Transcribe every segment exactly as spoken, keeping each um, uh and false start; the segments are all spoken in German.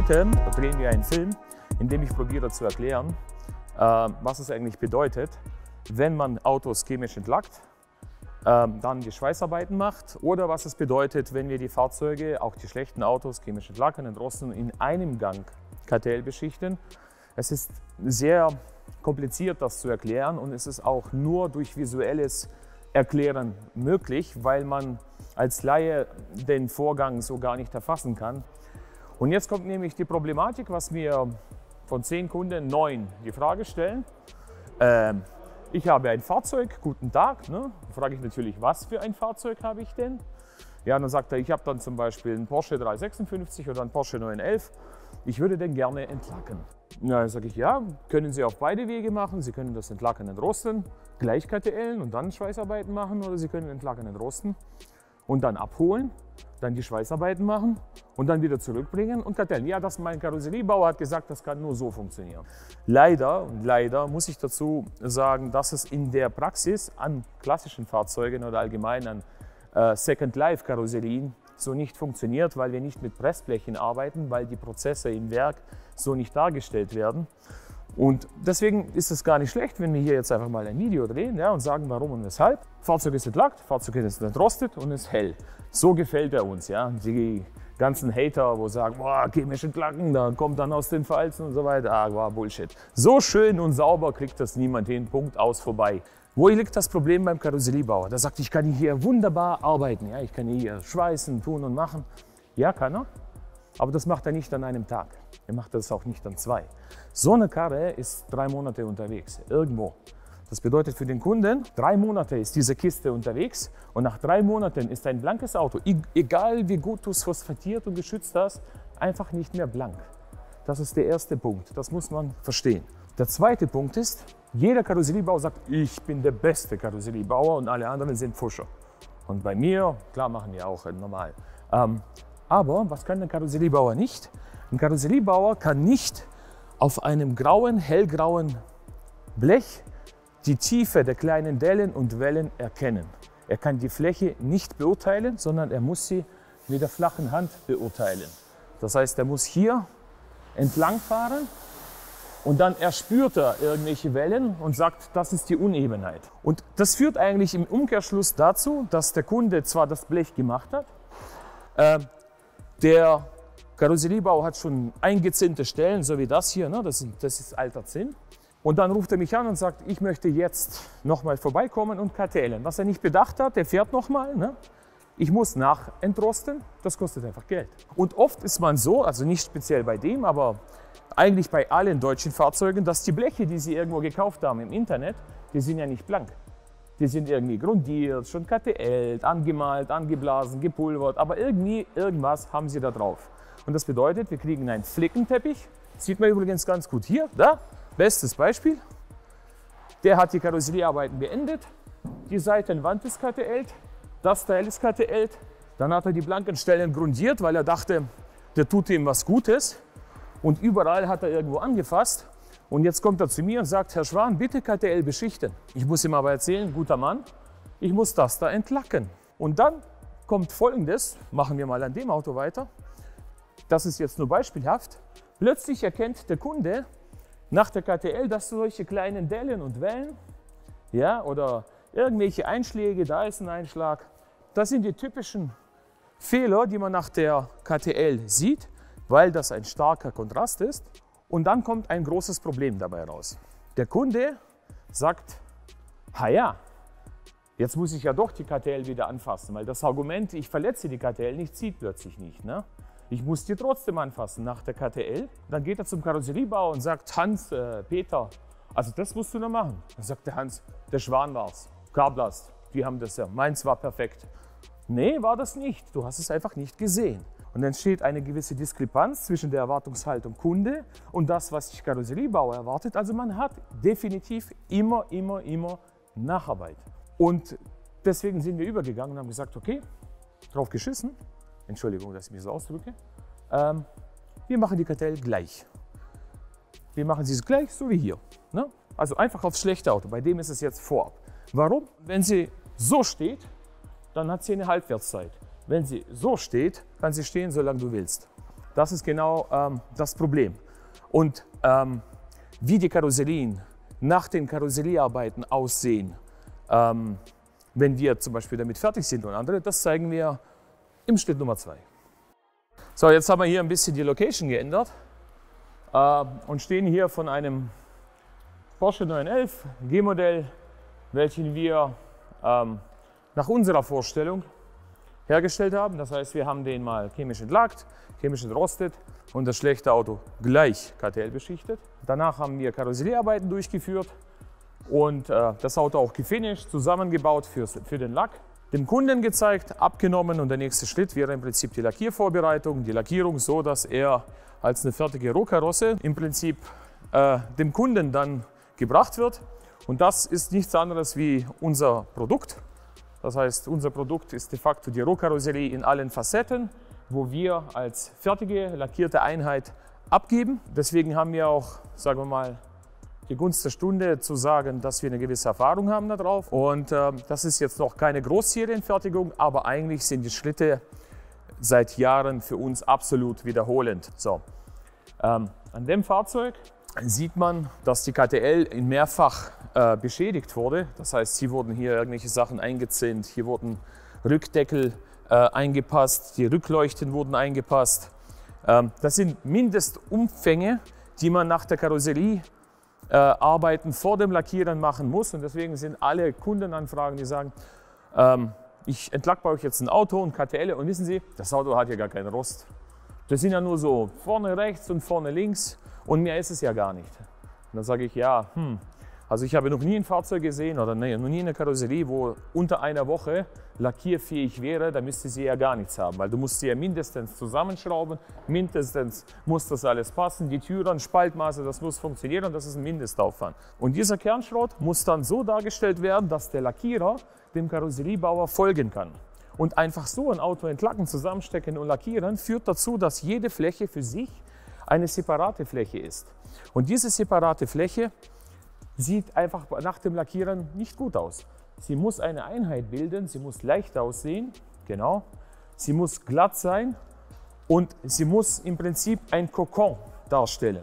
Heute drehen wir einen Film, in dem ich probiere zu erklären, äh, was es eigentlich bedeutet, wenn man Autos chemisch entlackt, äh, dann die Schweißarbeiten macht, oder was es bedeutet, wenn wir die Fahrzeuge, auch die schlechten Autos, chemisch entlacken, entrosten und in einem Gang K T L beschichten. Es ist sehr kompliziert, das zu erklären, und es ist auch nur durch visuelles Erklären möglich, weil man als Laie den Vorgang so gar nicht erfassen kann. Und jetzt kommt nämlich die Problematik, was mir von zehn Kunden neun die Frage stellen. Ähm, ich habe ein Fahrzeug, guten Tag. Ne? Da frage ich natürlich, was für ein Fahrzeug habe ich denn? Ja, dann sagt er, ich habe dann zum Beispiel einen Porsche dreihundertsechsundfünfzig oder einen Porsche neunhundertelf. Ich würde den gerne entlacken. Ja, dann sage ich, ja, können Sie auf beide Wege machen. Sie können das Entlacken entrosten, gleich K T L und dann Schweißarbeiten machen, oder Sie können Entlacken entrosten und dann abholen, dann die Schweißarbeiten machen und dann wieder zurückbringen und K T L. Ja, das mein Karosseriebauer hat gesagt, das kann nur so funktionieren. Leider, leider muss ich dazu sagen, dass es in der Praxis an klassischen Fahrzeugen oder allgemein an äh, Second-Life-Karosserien so nicht funktioniert, weil wir nicht mit Pressblechen arbeiten, weil die Prozesse im Werk so nicht dargestellt werden. Und deswegen ist es gar nicht schlecht, wenn wir hier jetzt einfach mal ein Video drehen, ja, und sagen, warum und weshalb. Fahrzeug ist entlackt, Fahrzeug ist entrostet und ist hell. So gefällt er uns. Ja. Die ganzen Hater, wo sagen, boah, chemisch entlacken, da kommt dann aus den Falzen und so weiter. Ah, war Bullshit. So schön und sauber kriegt das niemand hin. Punkt, aus, vorbei. Wo liegt das Problem beim Karosseriebauer? Der sagt, ich kann hier wunderbar arbeiten. Ja, ich kann hier schweißen, tun und machen. Ja, kann er. Aber das macht er nicht an einem Tag. Er macht das auch nicht an zwei. So eine Karre ist drei Monate unterwegs, irgendwo. Das bedeutet für den Kunden, drei Monate ist diese Kiste unterwegs, und nach drei Monaten ist ein blankes Auto, egal wie gut du es phosphatiert und geschützt hast, einfach nicht mehr blank. Das ist der erste Punkt, das muss man verstehen. Der zweite Punkt ist, jeder Karosseriebauer sagt, ich bin der beste Karosseriebauer und alle anderen sind Pfuscher. Und bei mir, klar, machen wir auch normal. Ähm, aber was kann der Karosseriebauer nicht? Ein Karosseriebauer kann nicht auf einem grauen, hellgrauen Blech die Tiefe der kleinen Dellen und Wellen erkennen. Er kann die Fläche nicht beurteilen, sondern er muss sie mit der flachen Hand beurteilen. Das heißt, er muss hier entlang fahren und dann erspürt er irgendwelche Wellen und sagt, das ist die Unebenheit. Und das führt eigentlich im Umkehrschluss dazu, dass der Kunde zwar das Blech gemacht hat, äh, der Karosseriebauer hat schon eingezinnte Stellen, so wie das hier, ne? das, ist, das ist alter Zinn. Und dann ruft er mich an und sagt, ich möchte jetzt nochmal vorbeikommen und K T Len. Was er nicht bedacht hat, der fährt nochmal. Ne? Ich muss nachentrosten, das kostet einfach Geld. Und oft ist man so, also nicht speziell bei dem, aber eigentlich bei allen deutschen Fahrzeugen, dass die Bleche, die sie irgendwo gekauft haben im Internet, die sind ja nicht blank. Die sind irgendwie grundiert, schon K T L, angemalt, angeblasen, gepulvert, aber irgendwie, irgendwas haben sie da drauf. Und das bedeutet, wir kriegen einen Flickenteppich. Sieht man übrigens ganz gut hier, da, bestes Beispiel. Der hat die Karosseriearbeiten beendet. Die Seitenwand ist K T L, das Teil ist K T L. Dann hat er die blanken Stellen grundiert, weil er dachte, der tut ihm was Gutes. Und überall hat er irgendwo angefasst. Und jetzt kommt er zu mir und sagt, Herr Schwan, bitte K T L beschichten. Ich muss ihm aber erzählen, guter Mann, ich muss das da entlacken. Und dann kommt Folgendes, machen wir mal an dem Auto weiter. Das ist jetzt nur beispielhaft. Plötzlich erkennt der Kunde nach der K T L, dass solche kleinen Dellen und Wellen, ja, oder irgendwelche Einschläge, da ist ein Einschlag, das sind die typischen Fehler, die man nach der K T L sieht, weil das ein starker Kontrast ist. Und dann kommt ein großes Problem dabei raus. Der Kunde sagt, ha ja, jetzt muss ich ja doch die K T L wieder anfassen, weil das Argument, ich verletze die K T L nicht, zieht plötzlich nicht. Ne? Ich muss die trotzdem anfassen nach der K T L. Dann geht er zum Karosseriebauer und sagt, Hans, äh, Peter, also das musst du noch machen. Dann sagt der Hans, der Schwan war's, Carblast, die haben das ja, meins war perfekt. Nee, war das nicht, du hast es einfach nicht gesehen. Und dann entsteht eine gewisse Diskrepanz zwischen der Erwartungshaltung Kunde und das, was sich Karosseriebauer erwartet. Also man hat definitiv immer, immer, immer Nacharbeit. Und deswegen sind wir übergegangen und haben gesagt, okay, drauf geschissen, Entschuldigung, dass ich mich so ausdrücke, ähm, wir machen die K T L gleich. Wir machen sie gleich, so wie hier. Ne? Also einfach aufs schlechte Auto, bei dem ist es jetzt vorab. Warum? Wenn sie so steht, dann hat sie eine Halbwertszeit. Wenn sie so steht, kann sie stehen, solange du willst. Das ist genau ähm, das Problem. Und ähm, wie die Karosserien nach den Karosseriearbeiten aussehen, ähm, wenn wir zum Beispiel damit fertig sind und andere, das zeigen wir im Schritt Nummer zwei. So, jetzt haben wir hier ein bisschen die Location geändert äh, und stehen hier von einem Porsche neun elf G-Modell, welchen wir ähm, nach unserer Vorstellung hergestellt haben. Das heißt, wir haben den mal chemisch entlackt, chemisch entrostet und das schlechte Auto gleich K T L beschichtet. Danach haben wir Karosseriearbeiten durchgeführt und äh, das Auto auch gefinisht, zusammengebaut für, für den Lack. Dem Kunden gezeigt, abgenommen und der nächste Schritt wäre im Prinzip die Lackiervorbereitung, die Lackierung so, dass er als eine fertige Rohkarosse im Prinzip äh, dem Kunden dann gebracht wird. Und das ist nichts anderes wie unser Produkt. Das heißt, unser Produkt ist de facto die Rohkarosserie in allen Facetten, wo wir als fertige, lackierte Einheit abgeben. Deswegen haben wir auch, sagen wir mal, die Gunst der Stunde zu sagen, dass wir eine gewisse Erfahrung haben da drauf. Und äh, das ist jetzt noch keine Großserienfertigung, aber eigentlich sind die Schritte seit Jahren für uns absolut wiederholend. So, ähm, an dem Fahrzeug sieht man, dass die K T L in mehrfach äh, beschädigt wurde. Das heißt, hier wurden hier irgendwelche Sachen eingezähnt, hier wurden Rückdeckel äh, eingepasst, die Rückleuchten wurden eingepasst. Ähm, das sind Mindestumfänge, die man nach der Karosserie äh, Arbeiten vor dem Lackieren machen muss. Und deswegen sind alle Kundenanfragen, die sagen, ähm, ich entlack bei euch jetzt ein Auto und K T L und wissen Sie, das Auto hat ja gar keinen Rost. Das sind ja nur so vorne rechts und vorne links. Und mehr ist es ja gar nicht. Und dann sage ich, ja, hm, also ich habe noch nie ein Fahrzeug gesehen oder nee, noch nie eine Karosserie, wo unter einer Woche lackierfähig wäre, da müsste sie ja gar nichts haben, weil du musst sie ja mindestens zusammenschrauben, mindestens muss das alles passen, die Türen, Spaltmaße, das muss funktionieren und das ist ein Mindestaufwand. Und dieser Kernschrott muss dann so dargestellt werden, dass der Lackierer dem Karosseriebauer folgen kann. Und einfach so ein Auto entlacken, zusammenstecken und lackieren führt dazu, dass jede Fläche für sich eine separate Fläche ist. Und diese separate Fläche sieht einfach nach dem Lackieren nicht gut aus. Sie muss eine Einheit bilden, sie muss leicht aussehen, genau. Sie muss glatt sein und sie muss im Prinzip ein Kokon darstellen.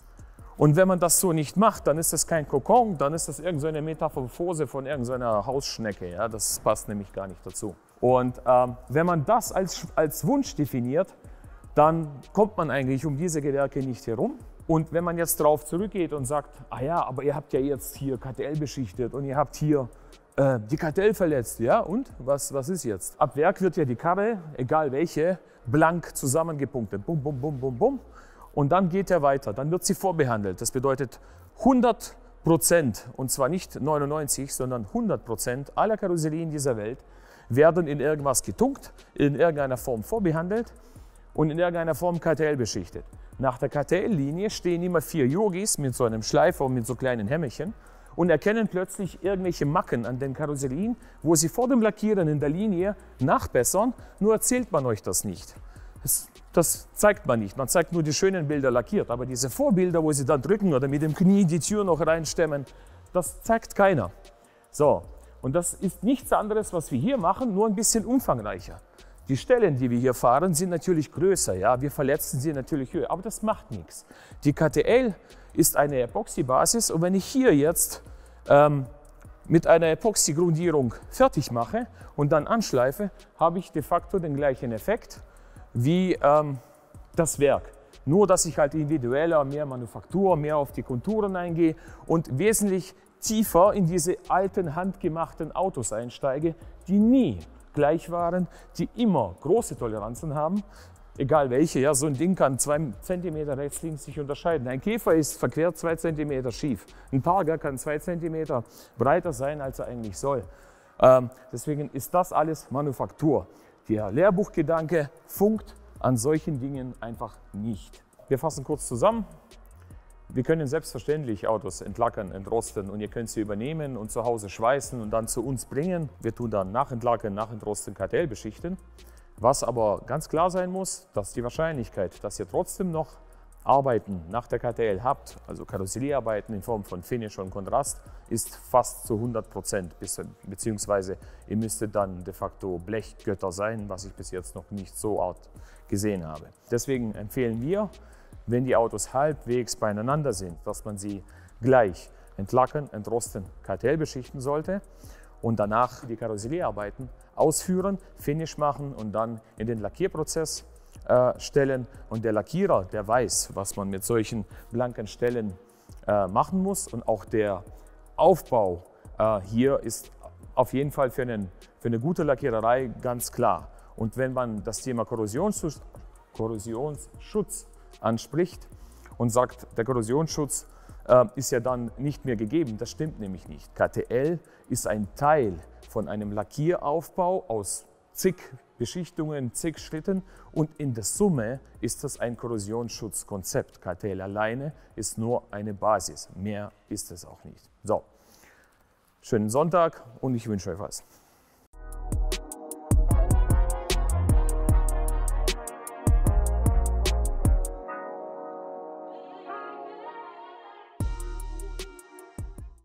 Und wenn man das so nicht macht, dann ist das kein Kokon, dann ist das irgendeine Metamorphose von irgendeiner Hausschnecke. Ja? Das passt nämlich gar nicht dazu. Und ähm, wenn man das als, als Wunsch definiert, dann kommt man eigentlich um diese Gewerke nicht herum. Und wenn man jetzt darauf zurückgeht und sagt, ah ja, aber ihr habt ja jetzt hier K T L beschichtet und ihr habt hier äh, die K T L verletzt, ja und? Was, was ist jetzt? Ab Werk wird ja die Karre, egal welche, blank zusammengepunktet. Bum, bum, bum, bum, bum. Und dann geht er weiter, dann wird sie vorbehandelt. Das bedeutet hundert Prozent, und zwar nicht neunundneunzig, sondern hundert Prozent aller Karosserien dieser Welt werden in irgendwas getunkt, in irgendeiner Form vorbehandelt und in irgendeiner Form K T L beschichtet. Nach der K T L-Linie stehen immer vier Yogis mit so einem Schleifer und mit so kleinen Hämmerchen und erkennen plötzlich irgendwelche Macken an den Karosserien, wo sie vor dem Lackieren in der Linie nachbessern, nur erzählt man euch das nicht. Das, das zeigt man nicht, man zeigt nur die schönen Bilder lackiert, aber diese Vorbilder, wo sie dann drücken oder mit dem Knie die Tür noch reinstemmen, das zeigt keiner. So, und das ist nichts anderes, was wir hier machen, nur ein bisschen umfangreicher. Die Stellen, die wir hier fahren, sind natürlich größer, ja, wir verletzen sie natürlich höher, aber das macht nichts. Die K T L ist eine Epoxy-Basis und wenn ich hier jetzt ähm, mit einer Epoxy-Grundierung fertig mache und dann anschleife, habe ich de facto den gleichen Effekt wie ähm, das Werk. Nur, dass ich halt individueller, mehr Manufaktur, mehr auf die Konturen eingehe und wesentlich tiefer in diese alten handgemachten Autos einsteige, die nie gleich waren, die immer große Toleranzen haben, egal welche. Ja, so ein Ding kann zwei Zentimeter rechts, links sich unterscheiden. Ein Käfer ist verquert zwei Zentimeter schief. Ein Targa kann zwei Zentimeter breiter sein, als er eigentlich soll. Ähm, deswegen ist das alles Manufaktur. Der Lehrbuchgedanke funkt an solchen Dingen einfach nicht. Wir fassen kurz zusammen. Wir können selbstverständlich Autos entlackern, entrosten und ihr könnt sie übernehmen und zu Hause schweißen und dann zu uns bringen. Wir tun dann nachentlacken, nachentrosten, K T L beschichten. Was aber ganz klar sein muss, dass die Wahrscheinlichkeit, dass ihr trotzdem noch Arbeiten nach der K T L habt, also Karosseriearbeiten in Form von Finish und Kontrast, ist fast zu hundert Prozent, beziehungsweise ihr müsstet dann de facto Blechgötter sein, was ich bis jetzt noch nicht so arg gesehen habe. Deswegen empfehlen wir, wenn die Autos halbwegs beieinander sind, dass man sie gleich entlacken, entrosten, K T L beschichten sollte und danach die Karosseriearbeiten ausführen, Finish machen und dann in den Lackierprozess äh, stellen. Und der Lackierer, der weiß, was man mit solchen blanken Stellen äh, machen muss. Und auch der Aufbau äh, hier ist auf jeden Fall für, einen, für eine gute Lackiererei ganz klar. Und wenn man das Thema Korrosionsschutz, Korrosionsschutz anspricht und sagt, der Korrosionsschutz äh, ist ja dann nicht mehr gegeben, das stimmt nämlich nicht. K T L ist ein Teil von einem Lackieraufbau aus zig Beschichtungen, zig Schritten und in der Summe ist das ein Korrosionsschutzkonzept. K T L alleine ist nur eine Basis, mehr ist es auch nicht. So, schönen Sonntag und ich wünsche euch was.